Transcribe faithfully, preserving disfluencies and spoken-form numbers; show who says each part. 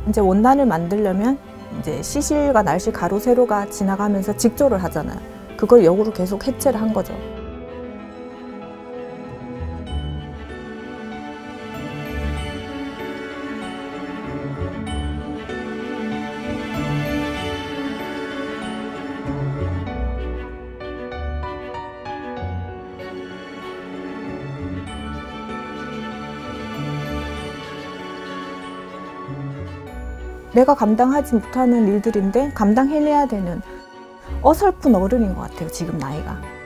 Speaker 1: 이제 원단을 만들려면 이제 시실과 날실, 가로, 세로가 지나가면서 직조를 하잖아요. 그걸 역으로 계속 해체를 한 거죠. 내가 감당하지 못하는 일들인데 감당해내야 되는 어설픈 어른인 것 같아요, 지금 나이가.